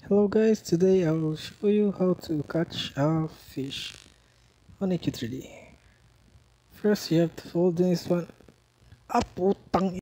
Hello guys, today I will show you how to catch a fish on AQ3D. First you have to fold this one. Ah, putang